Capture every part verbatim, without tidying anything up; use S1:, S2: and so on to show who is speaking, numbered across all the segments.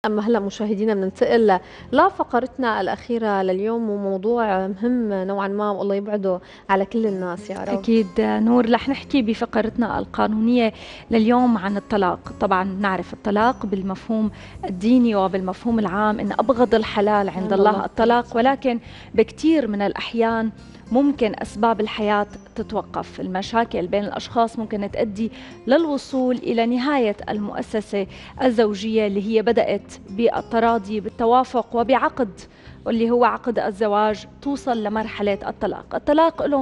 S1: أما هلا مشاهدينا بننتقل لفقرتنا الأخيرة لليوم، وموضوع مهم نوعا ما والله يبعده على كل الناس يا رب.
S2: أكيد نور، رح نحكي بفقرتنا القانونية لليوم عن الطلاق. طبعا نعرف الطلاق بالمفهوم الديني وبالمفهوم العام إن أبغض الحلال عند الله الطلاق، ولكن بكثير من الأحيان ممكن أسباب الحياة تتوقف. المشاكل بين الأشخاص ممكن تؤدي للوصول إلى نهاية المؤسسة الزوجية اللي هي بدأت بالتراضي بالتوافق وبعقد، واللي هو عقد الزواج، توصل لمرحلة الطلاق. الطلاق له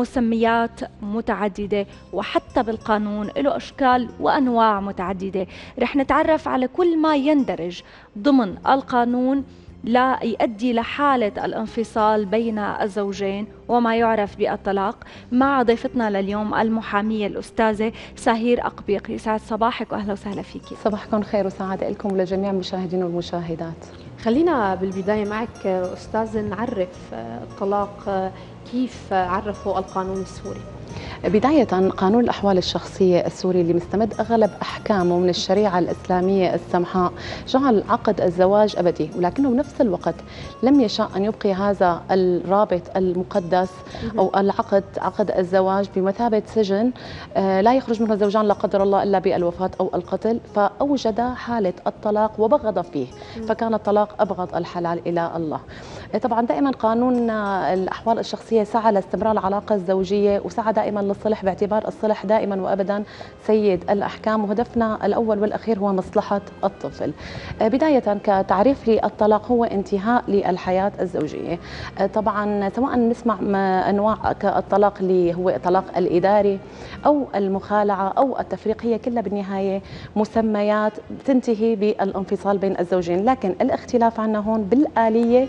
S2: مسميات متعددة، وحتى بالقانون له أشكال وأنواع متعددة. رح نتعرف على كل ما يندرج ضمن القانون لا يؤدي لحالة الانفصال بين الزوجين وما يعرف بالطلاق، مع ضيفتنا لليوم المحامية الأستاذة سهير أقبيق. يسعد صباحك وأهلا وسهلا فيكي.
S3: صباحكم خير وسعادة لكم ولجميع المشاهدين والمشاهدات.
S1: خلينا بالبداية معك أستاذ نعرف الطلاق، كيف عرفه القانون السوري؟
S3: بداية قانون الأحوال الشخصية السوري اللي مستمد أغلب أحكامه من الشريعة الإسلامية السمحاء جعل عقد الزواج أبدي، ولكنه بنفس الوقت لم يشاء أن يبقي هذا الرابط المقدس أو العقد عقد الزواج بمثابة سجن لا يخرج منه الزوجان لا قدر الله إلا بالوفاة أو القتل، فأوجد حالة الطلاق وبغض فيه، فكان الطلاق أبغض الحلال إلى الله. طبعا دائما قانون الأحوال الشخصية سعى لاستمرار العلاقة الزوجية، وسعى دائما للصلح، باعتبار الصلح دائما وابدا سيد الاحكام، وهدفنا الاول والاخير هو مصلحه الطفل. بدايه كتعريف للطلاق هو انتهاء للحياه الزوجيه. طبعا سواء نسمع انواع كالطلاق اللي هو الطلاق الاداري او المخالعه او التفريق، هي كلها بالنهايه مسميات تنتهي بالانفصال بين الزوجين، لكن الاختلاف عنا هون بالاليه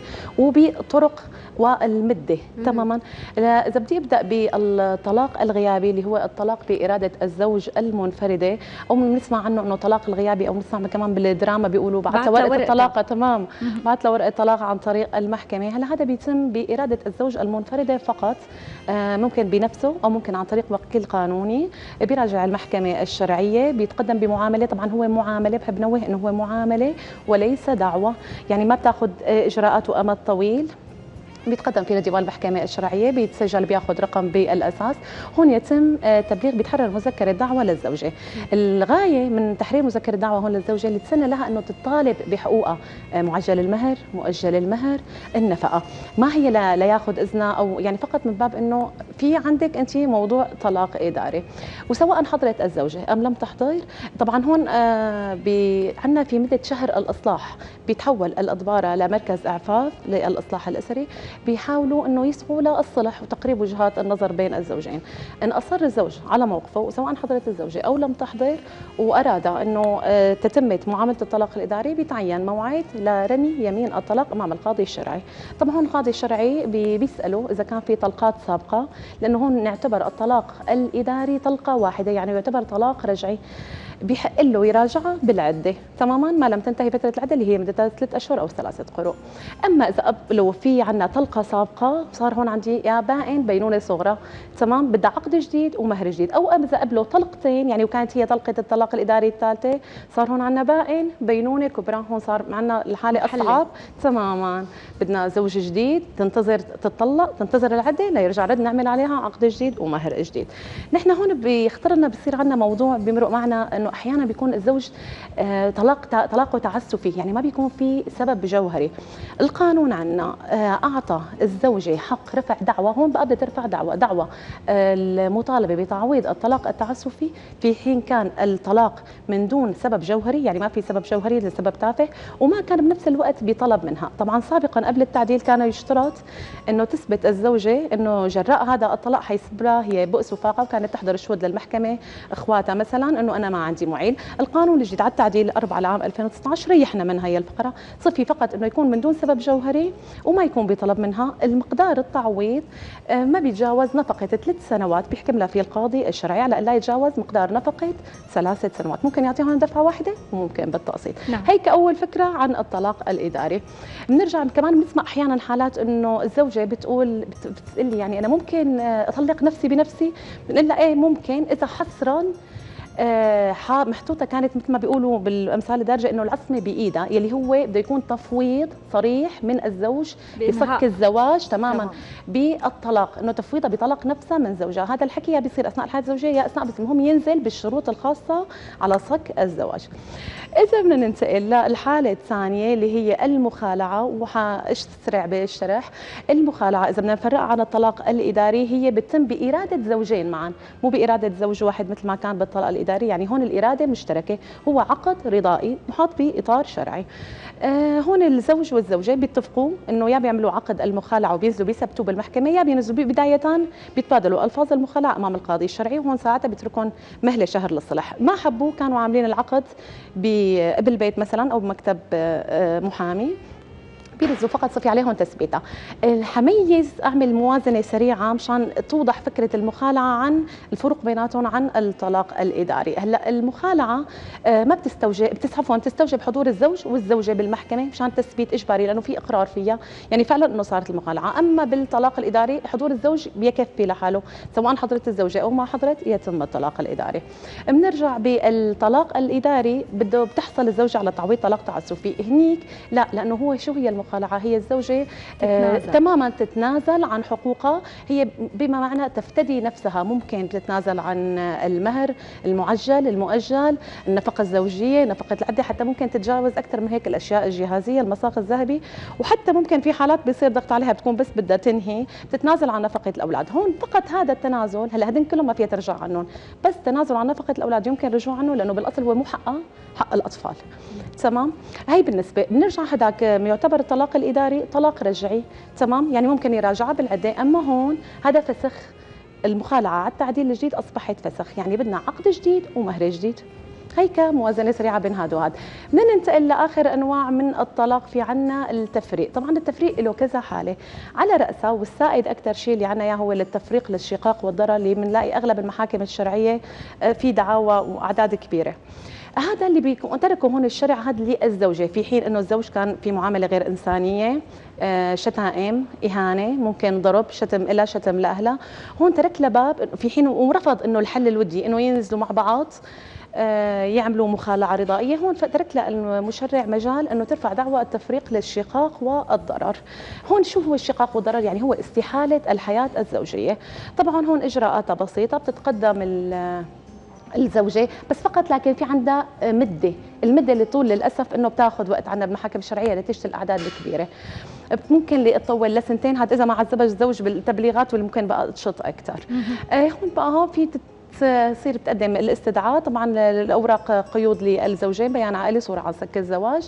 S3: وبطرق والمده. تماما. اذا بدي ابدا بالطلاق الغيابي اللي هو الطلاق بإرادة الزوج المنفردة، أو بنسمع عنه إنه طلاق الغيابي، أو بنسمع كمان بالدراما بيقولوا بعت له ورقة الطلاق. تمام، بعت له ورقة طلاق عن طريق المحكمة. هلا هذا بيتم بإرادة الزوج المنفردة فقط، آه ممكن بنفسه أو ممكن عن طريق وكيل قانوني، بيراجع المحكمة الشرعية، بيتقدم بمعاملة. طبعا هو معاملة، بحب نوه إنه هو معاملة وليس دعوة، يعني ما بتاخذ إجراءات وأمد طويل. بيتقدم في لديوان المحكمة الشرعية، بيتسجل، بياخذ رقم بالأساس، هون يتم تبليغ، بيتحرر مذكرة دعوة للزوجة. الغاية من تحرير مذكرة دعوة هون للزوجة اللي تسنى لها أنه تطالب بحقوقها، معجل المهر، مؤجل المهر، النفقة. ما هي لا, لا ياخذ إذنها، أو يعني فقط من باب أنه في عندك أنت موضوع طلاق إداري، وسواء حضرت الزوجة أم لم تحضر. طبعا هون آه عندنا في مدة شهر الإصلاح بيتحول الأضبارة لمركز إعفاف للإصلاح الأسري، بيحاولوا انه يسعوا للصلح وتقريب وجهات النظر بين الزوجين. ان اصر الزوج على موقفه، وسواء حضرت الزوجه او لم تحضر، واراد انه تتمت معامله الطلاق الاداري، بيتعين موعد لرمي يمين الطلاق امام القاضي الشرعي. طبعا هون القاضي الشرعي بيساله اذا كان في طلقات سابقه، لانه هون نعتبر الطلاق الاداري طلقه واحده، يعني يعتبر طلاق رجعي، بيحق له يراجعها بالعده تماما ما لم تنتهي فتره العده اللي هي مدتها ثلاث اشهر او ثلاثه قروء. اما اذا قبله في عندنا طلقه سابقه، صار هون عندي يا بائن بينونه صغرى، تمام، بدها عقد جديد ومهر جديد. او اذا قبله طلقتين، يعني وكانت هي طلقه الطلاق الاداري الثالثه، صار هون عندنا بائن بينونه كبرى، هون صار عندنا الحاله اصعب تماما. بدنا زوج جديد، تنتظر تطلق، تنتظر العده ليرجع رد نعمل عليها عقد جديد ومهر جديد. نحن هون بيخطر لنا، بصير عندنا موضوع بيمرق معنا انه احيانا بيكون الزوج آه طلاق طلاقه تعسفي، يعني ما بيكون في سبب جوهري. القانون عندنا آه اعطى الزوجه حق رفع دعوى، هون بقى بدها ترفع دعوى دعوى آه المطالبه بتعويض الطلاق التعسفي، في حين كان الطلاق من دون سبب جوهري، يعني ما في سبب جوهري لسبب تافه، وما كان بنفس الوقت بطلب منها. طبعا سابقا قبل التعديل كان يشترط انه تثبت الزوجه انه جراء هذا الطلاق حيسبب لها هي بؤس وفاقه، وكانت تحضر الشهود للمحكمه اخواتها مثلا انه انا ما عندي معين. القانون الجديد على التعديل أربعة لعام ألفين وتسعة عشر ريحنا من هي الفقره، صفي فقط انه يكون من دون سبب جوهري وما يكون بطلب منها. المقدار التعويض ما بيتجاوز نفقه ثلاث سنوات، بيحكم لها في القاضي الشرعي على لا يتجاوز مقدار نفقه ثلاث سنوات، ممكن يعطيهم دفعه واحده وممكن بالتقسيط. نعم. هيك اول فكره عن الطلاق الاداري. بنرجع كمان بنسمع احيانا حالات انه الزوجه بتقول بتقول لي يعني انا ممكن اطلق نفسي بنفسي، بنقول لها ايه ممكن اذا حصرا محطوطه كانت مثل ما بيقولوا بالامثال الدارجه انه العصمه بايدها، يلي هو بده يكون تفويض صريح من الزوج بفك الزواج تماما تمام. بالطلاق، انه تفويضها بطلاق نفسها من زوجها. هذا الحكي يا بيصير اثناء الحياه الزوجيه يا اثناء بس المهم ينزل بالشروط الخاصه على صك الزواج. اذا بدنا ننتقل للحاله الثانيه اللي هي المخالعه، وحاشترع بالشرح. المخالعه اذا بدنا نفرقها عن الطلاق الاداري هي بتتم باراده زوجين معا، مو باراده زوج واحد مثل ما كان بالطلاق الاداري، يعني هون الاراده مشتركه، هو عقد رضائي محاط باطار شرعي. آه هون الزوج والزوجه بيتفقوا انه يا بيعملوا عقد المخالعه وبينزلوا بيثبتوا بالمحكمه، يا بينزلوا بدايه بيتبادلوا الفاظ المخالعه امام القاضي الشرعي، وهون ساعتها بيتركون مهله شهر للصلح. ما حبوا كانوا عاملين العقد بالبيت مثلا او بمكتب محامي، بيرزوا فقط صفي عليهم تثبيتها. حميز اعمل موازنه سريعه مشان توضح فكره المخالعه عن الفرق بيناتهم عن الطلاق الاداري. هلا المخالعه ما بتستوجب بتسعفوا بتستوجب حضور الزوج والزوجه بالمحكمه مشان تثبيت اجباري لانه في اقرار فيها، يعني فعلا انه صارت المخالعه. اما بالطلاق الاداري حضور الزوج بيكفي لحاله، سواء حضرت الزوجه او ما حضرت يتم الطلاق الاداري. بنرجع بالطلاق الاداري بده بتحصل الزوجه على تعويض طلاق تعسفي، هنيك لا، لانه هو شو هي المخالعه؟ هي الزوجة آه تماما تتنازل عن حقوقها، هي بما معنى تفتدي نفسها، ممكن تتنازل عن المهر المعجل المؤجل، النفقة الزوجية، نفقة العدة، حتى ممكن تتجاوز أكثر من هيك الأشياء الجهازية، المصاغ الذهبي، وحتى ممكن في حالات بيصير ضغط عليها بتكون بس بدها تنهي تتنازل عن نفقة الأولاد. هون فقط هذا التنازل، هلا هدين كلهم ما فيها ترجع عنهم، بس تنازل عن نفقة الأولاد يمكن الرجوع عنه لأنه بالأصل هو مو حقها، حق الأطفال. تمام؟ هي بالنسبة بنرجع هداك يعتبر الطلاق الإداري طلاق رجعي، تمام؟ يعني ممكن يراجعها بالعدة، أما هون هذا فسخ. المخالعة على التعديل الجديد أصبحت فسخ، يعني بدنا عقد جديد ومهر جديد. هيك موازنة سريعة بين هذا وهذا. بدنا ننتقل لآخر أنواع من الطلاق، في عنا التفريق. طبعا التفريق له كذا حالة، على رأسها والسائد أكثر شيء اللي عنا إياه هو التفريق للشقاق والضرر، اللي بنلاقي أغلب المحاكم الشرعية في دعاوى وأعداد كبيرة. هذا اللي بيكون تركه هون الشرع، هذا للزوجه، في حين انه الزوج كان في معامله غير انسانيه، شتائم، اهانه، ممكن ضرب، شتم لها، شتم لاهلها، هون ترك له باب في حين ورفض انه الحل الودي انه ينزلوا مع بعض يعملوا مخالعه رضائيه، هون ترك له المشرع مجال انه ترفع دعوى التفريق للشقاق والضرر. هون شو هو الشقاق والضرر؟ يعني هو استحاله الحياه الزوجيه. طبعا هون اجراءاتها بسيطه، بتتقدم الزوجة بس فقط، لكن في عندها مدة، المدة اللي طول للأسف إنه بتاخذ وقت عندنا بالمحاكم الشرعية نتيجة الأعداد الكبيرة، ممكن اللي تطول لسنتين، هذا إذا ما عذبها الزوج بالتبليغات واللي ممكن بقى تشط أكثر. آه هون بقى هون في تصير بتقدم الاستدعاء، طبعا الاوراق قيود للزوجين، بيان عائلي، صوره عن سك الزواج،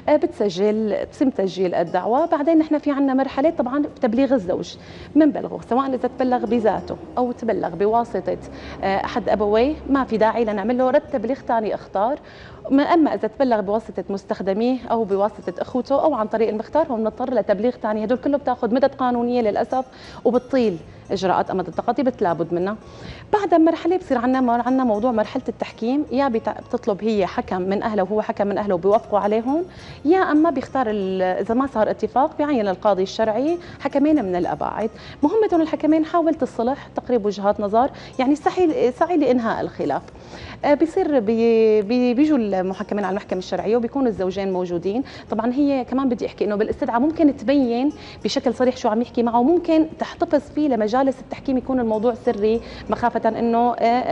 S3: بتسجل بتم تسجيل الدعوه. بعدين نحن في عندنا مرحله طبعا تبليغ الزوج، بنبلغه سواء اذا تبلغ بذاته او تبلغ بواسطه احد ابويه، ما في داعي لنعمل له رد تبليغ ثاني اختار. اما اذا تبلغ بواسطه مستخدميه او بواسطه اخوته او عن طريق المختار، هو بنضطر لتبليغ ثاني. هدول كله بتاخذ مدد قانونيه للاسف، وبتطيل اجراءات امد التقاضي بتلابد منها. بعد مرحله بصير عندنا عندنا موضوع مرحله التحكيم، يا بتطلب هي حكم من اهله وهو حكم من اهله وبيوافقوا عليهم، يا اما بيختار اذا ما صار اتفاق بيعين القاضي الشرعي حكمين من الاباعد. مهمتهم الحكمين حاولة الصلح، تقريب وجهات نظر، يعني سعي سعي لانهاء الخلاف. بيصير بي بي بيجوا المحكمين على المحكمه الشرعيه وبيكونوا الزوجين موجودين. طبعا هي كمان بدي احكي انه بالاستدعاء ممكن تبين بشكل صريح شو عم يحكي معه، وممكن تحتفظ فيه لمجالس التحكيم يكون الموضوع سري، مخافه انه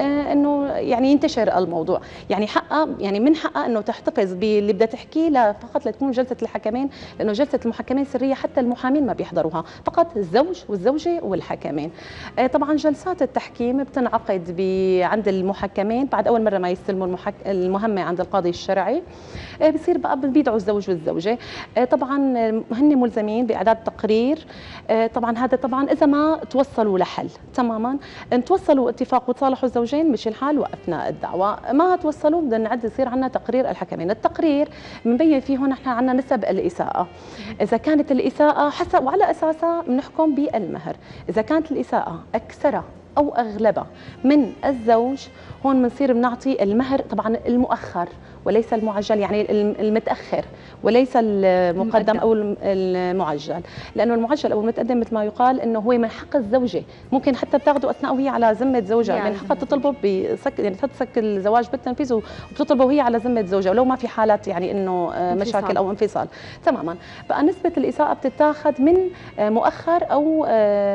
S3: انه يعني ينتشر الموضوع. يعني حقها يعني من حقها انه تحتفظ باللي بدها تحكيه فقط لتكون جلسه الحكمين، لانه جلسه المحكمين سريه، حتى المحامين ما بيحضروها، فقط الزوج والزوجه والحكمين. طبعا جلسات التحكيم بتنعقد عند المحكمين بعد اول مره ما يستلموا المحك... المهمه عند القاضي الشرعي. بصير بقى بيدعوا الزوج والزوجه، طبعا هن ملزمين باعداد تقرير. طبعا هذا طبعا اذا ما توصلوا لحل تماما، ان توصلوا اتفاق وتصالحوا الزوجين مشي الحال وقفنا الدعوه، ما توصلوا بدنا نعد يصير عندنا تقرير الحكمين. التقرير بنبين فيه هون نحن عندنا نسب الاساءه، اذا كانت الاساءه حسب وعلى اساسها بنحكم بالمهر، اذا كانت الاساءه اكثرها او اغلبها من الزوج هون بنصير بنعطي المهر طبعا المؤخر وليس المعجل، يعني المتاخر وليس المقدم او المعجل، لانه المعجل او المتقدم مثل ما يقال انه هو من حق الزوجه، ممكن حتى بتاخذه اثناء وهي على ذمه زوجها، يعني من حقها تطلبه بسك يعني تسك الزواج بالتنفيذ وبتطلبه وهي على ذمه زوجها، ولو ما في حالات يعني انه مشاكل او انفصال. تماما. بقى نسبه الاساءه بتتاخذ من مؤخر او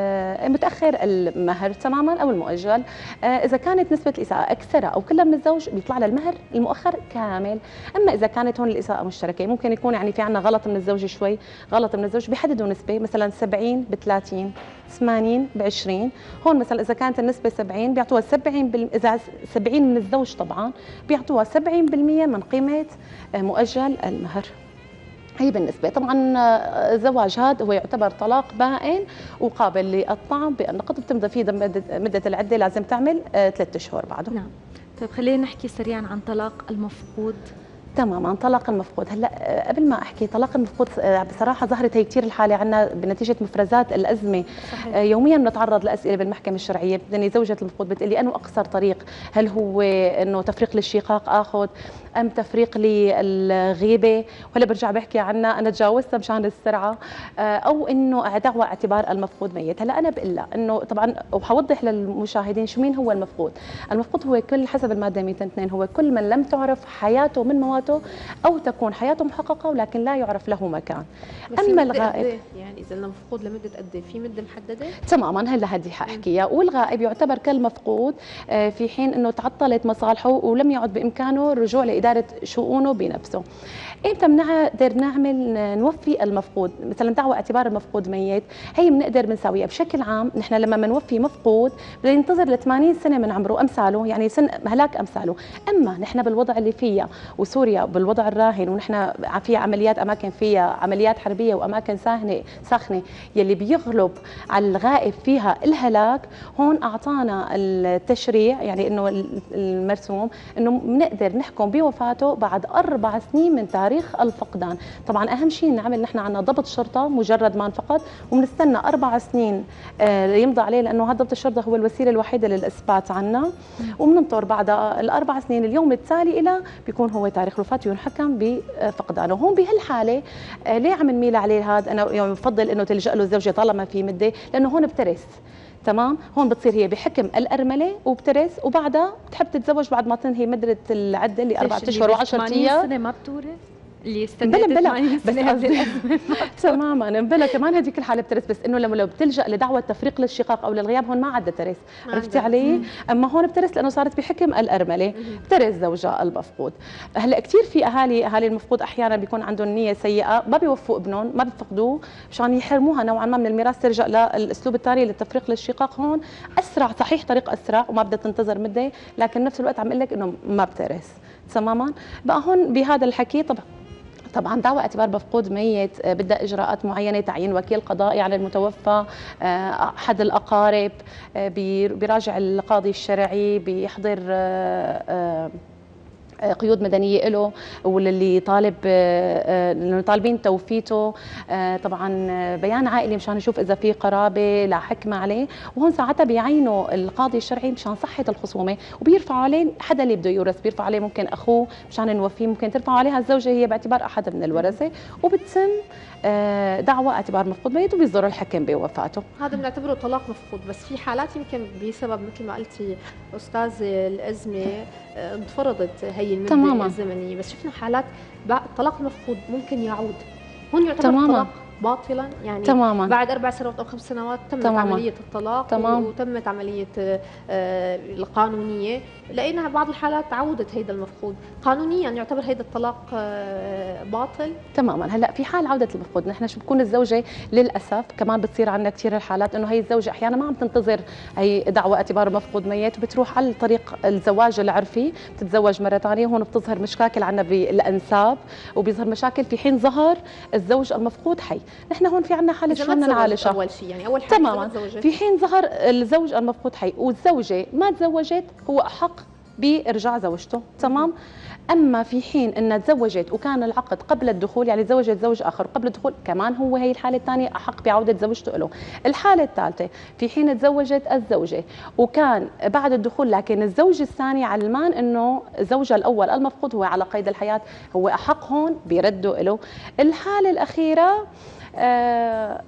S3: متاخر المهر تماما او المؤجل. اذا كانت نسبه الاساءه اكثر او كلها من الزوج بيطلع لها المهر المؤخر كامل. اما اذا كانت هون الاساءه مشتركه ممكن يكون يعني في عندنا غلط من الزوجه شوي، غلط من الزوج بيحددوا نسبه مثلا سبعين ب ثلاثين، ثمانين ب عشرين. هون مثلا اذا كانت النسبه سبعين بيعطوها سبعين بالمئة، اذا سبعين من الزوج طبعا بيعطوها سبعين بالمئة من قيمه مؤجل المهر. هي بالنسبة طبعا الزواج هذا هو يعتبر طلاق بائن وقابل للطعن بأن قد بتمضي فيه مدة العدة لازم تعمل ثلاثة أشهر بعده.
S2: نعم. طيب خلينا نحكي سريعا عن طلاق المفقود.
S3: تماما. طلاق المفقود، هلا قبل ما احكي طلاق المفقود بصراحه ظهرت هي كثير الحاله عندنا بنتيجه مفرزات الازمه. صحيح. يوميا بنتعرض لاسئله بالمحكمه الشرعيه، بدني زوجة المفقود بتقلي انه اقصر طريق، هل هو انه تفريق للشقاق اخذ ام تفريق للغيبه، وهلا برجع بحكي عنها انا تجاوزتها مشان السرعه، او انه دعوى اعتبار المفقود ميت. هلا انا بقول لها انه طبعا وحوضح للمشاهدين شو مين هو المفقود. المفقود هو كل حسب الماده مئتين واثنين هو كل من لم تعرف حياته من مواته او تكون حياته محققه ولكن لا يعرف له مكان.
S1: اما الغائب يعني اذا مفقود لمده قد ايه؟ في مده محدده؟
S3: تماما. هلا هدي حاحكيها. والغائب يعتبر كالمفقود في حين انه تعطلت مصالحه ولم يعد بامكانه الرجوع لاداره شؤونه بنفسه. امتى بنقدر نعمل نوفي المفقود؟ مثلا دعوى اعتبار المفقود ميت هي بنقدر بنساويها بشكل عام. نحن لما بنوفي مفقود بدنا ننتظر ل ثمانين سنه من عمره امثاله، يعني سن هلاك امثاله. اما نحن بالوضع اللي فيها وسوريا بالوضع الراهن ونحن فيها عمليات اماكن فيها عمليات حربيه واماكن ساخنه ساخنه يلي بيغلب على الغائب فيها الهلاك، هون اعطانا التشريع يعني انه المرسوم انه بنقدر نحكم بوفاته بعد اربع سنين من تاريخ الفقدان. طبعا اهم شيء نعمل نحن عندنا ضبط شرطه مجرد ما انفقد وبنستنى اربع سنين يمضى عليه، لانه هذا ضبط الشرطه هو الوسيله الوحيده للاثبات عنا، وبننطر بعد الاربع سنين اليوم التالي الى بيكون هو تاريخ الوفاه وينحكم بفقدانه. هون بهالحاله ليه عم نميل عليه هذا؟ انا يعني بفضل انه تلجا له الزوجه طالما في مده، لانه هون بترث. تمام. هون بتصير هي بحكم الارمله وبترث وبعدها بتحب تتزوج بعد ما تنهي مده العده اللي اربعة اشهر وعشرة ايام.
S2: سنه ما بتورث اللي
S3: بلا بلا بس قصدي تماما بلا كمان هذيك الحاله بترث، بس انه لما لو بتلجا لدعوه تفريق للشقاق او للغياب هون ما عاد ترث. عرفتي علي؟ اما هون بترث لانه صارت بحكم الارمله بترث زوجها المفقود. هلا كثير في اهالي اهالي المفقود احيانا بيكون عندهم نيه سيئه، ما بيوفوا ابنهم، ما بيفقدوه مشان يحرموها نوعا ما من الميراث، ترجع للاسلوب الثاني للتفريق للشقاق. هون اسرع صحيح طريق اسرع وما بدها تنتظر مده، لكن نفس الوقت عم اقول لك انه ما بترث. تماما. بقى هون بهذا الحكي طبعا طبعا دعوى اعتبار مفقود ميت بدها اجراءات معينه، تعيين وكيل قضائي على المتوفى، احد الاقارب بيراجع القاضي الشرعي، بيحضر قيود مدنيه له، واللي طالب اللي طالبين توفيته طبعا بيان عائلي مشان نشوف اذا في قرابه لا حكم عليه. وهون ساعتها بيعينوا القاضي الشرعي مشان صحه الخصومه وبيرفعوا عليه حدا اللي بده يورث، بيرفعوا عليه ممكن اخوه مشان نوفيه، ممكن ترفعوا عليها الزوجه هي باعتبار احد من الورثه، وبتتم دعوى اعتبار مفقود ميت وبيصدر الحكم بوفاته.
S1: هذا بنعتبره طلاق مفقود. بس في حالات يمكن بسبب مثل ما قلتي استاذ الازمه انفرضت هي المده تماما الزمنيه، بس شفنا حالات الطلاق المفقود ممكن يعود. هون يعتبر تماما طلاق باطلا، يعني تماما بعد اربع سنوات او خمس سنوات تمت تماما عمليه الطلاق تمام. وتمت عمليه القانونيه، لقينا بعض الحالات عودت هيدا المفقود. قانونيا يعتبر هيدا الطلاق باطل
S3: تماما. هلا في حال عوده المفقود نحن شو بكون الزوجه للاسف كمان بتصير عندنا كثير الحالات انه هي الزوجه احيانا ما عم تنتظر هي دعوى اعتبار مفقود ميت وبتروح على طريق الزواج العرفي، بتتزوج مره ثانيه، وهون بتظهر مشاكل عندنا بالانساب وبيظهر مشاكل في حين ظهر الزوج المفقود حي. نحن هون في عندنا حاله شو بدنا نعالجها؟
S1: اول شيء يعني اول حاجه
S3: تماما في حين ظهر الزوج المفقود حي والزوجه ما تزوجت هو احق بارجاع زوجته. تمام. اما في حين انها تزوجت وكان العقد قبل الدخول، يعني تزوجت زوج اخر قبل الدخول، كمان هو هي الحاله الثانيه احق بعوده زوجته له. الحاله الثالثه في حين تزوجت الزوجه وكان بعد الدخول لكن الزوج الثاني علمان انه زوجها الاول المفقود هو على قيد الحياه، هو احق هون بيردوا له. الحاله الاخيره آه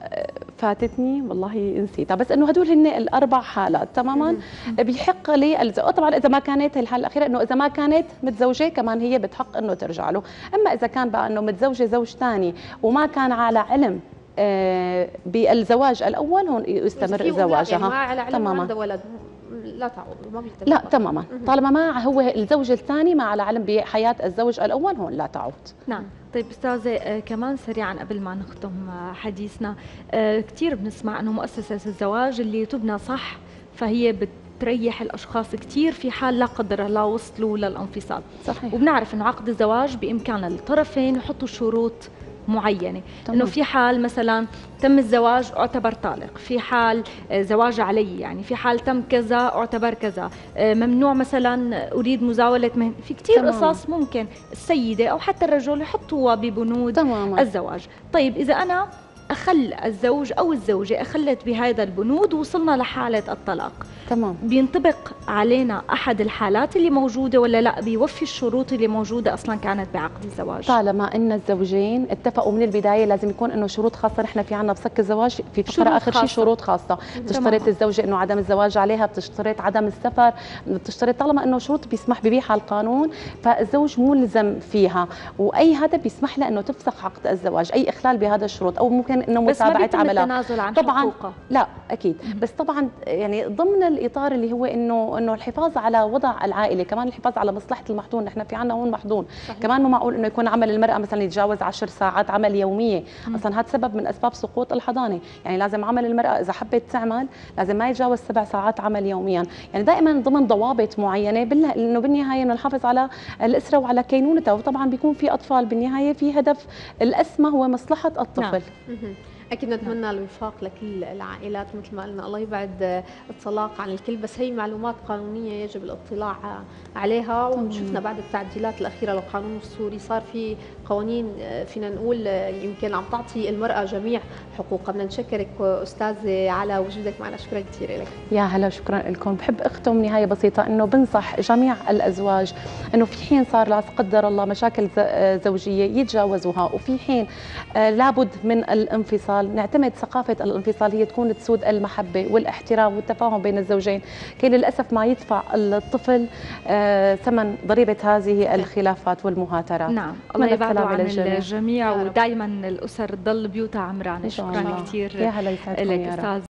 S3: فاتتني والله نسيتها، بس انه هدول هن الاربع حالات تماما بيحق لي الزوج. طبعا اذا ما كانت الحاله الاخيره انه اذا ما كانت متزوجه كمان هي بتحق انه ترجع له. اما اذا كان بقى انه متزوجه زوج ثاني وما كان على علم آه بالزواج الاول، هون يستمر زواجها.
S1: يعني ما على علم عنده ولد لا تعود ما بيتبقى.
S3: لا تماما، طالما ما هو الزوج الثاني ما على علم بحياه الزوج الاول هون لا تعود.
S2: نعم. طيب استاذه آه كمان سريعا قبل ما نختم آه حديثنا، آه كثير بنسمع انه مؤسسه الزواج اللي تبنى صح فهي بتريح الاشخاص كثير في حال لا قدر الله وصلوا للانفصال.
S3: صحيح.
S2: وبنعرف انه عقد الزواج بامكان الطرفين يحطوا شروط معينه، انه في حال مثلا تم الزواج اعتبر طالق، في حال زواج علي، يعني في حال تم كذا اعتبر كذا، ممنوع مثلا اريد مزاوله مهن، في كثير قصص ممكن السيده او حتى الرجل يحطوها ببنود تماما. الزواج. طيب اذا انا اخل الزوج او الزوجه اخلت بهذا البنود ووصلنا لحاله الطلاق،
S3: تمام،
S2: بينطبق علينا احد الحالات اللي موجوده ولا لا بيوفي الشروط اللي موجوده اصلا كانت بعقد الزواج؟
S3: طالما ان الزوجين اتفقوا من البدايه لازم يكون انه شروط خاصه. نحن في عندنا بسك الزواج في فقره اخر شيء شروط خاصه، بتشترط الزوجه انه عدم الزواج عليها، بتشترط عدم السفر، بتشترط طالما انه شروط بيسمح ببيعها القانون فالزوج ملزم فيها، واي هذا بيسمح له انه تفسخ عقد الزواج، اي اخلال بهذا الشروط او ممكن انه متابعه عملها.
S2: التنازل عن
S3: طبعا
S2: حقوقه.
S3: لا اكيد، بس طبعا يعني ضمن الاطار اللي هو انه انه الحفاظ على وضع العائله، كمان الحفاظ على مصلحه المحظون. نحن في عندنا هون محظون، كمان مو معقول انه يكون عمل المراه مثلا يتجاوز عشر ساعات عمل يوميه، مم. اصلا هذا سبب من اسباب سقوط الحضانه، يعني لازم عمل المراه اذا حبت تعمل لازم ما يتجاوز سبع ساعات عمل يوميا، يعني دائما ضمن ضوابط معينه انه بالنهايه انه نحافظ على الاسره وعلى كينونتها، وطبعا بيكون في اطفال بالنهايه في هدف الاسمى هو مصلحه الطفل.
S1: نعم. أكيد نتمنى الوفاق لكل العائلات مثل ما قلنا، الله يبعد الطلاق عن الكل، بس هي معلومات قانونية يجب الاطلاع عليها. وشفنا بعد التعديلات الأخيرة للقانون السوري صار في قوانين فينا نقول يمكن عم تعطي المرأة جميع حقوقها. بدنا نشكرك أستاذة على وجودك معنا، شكرا كثير لك.
S3: يا هلا شكرا لكم. بحب أختم نهاية بسيطة إنه بنصح جميع الأزواج إنه في حين صار لا قدر الله مشاكل زوجية يتجاوزوها، وفي حين لابد من الانفصال نعتمد ثقافة الانفصال هي تكون تسود المحبة والاحترام والتفاهم بين الزوجين، كي للأسف ما يدفع الطفل ثمن ضريبة هذه الخلافات والمهاترات.
S2: نعم، الله يبعد عن الجميع ودائما الأسر تضل بيوتها عمرانة. شكرا كثير
S3: لك أستاذ.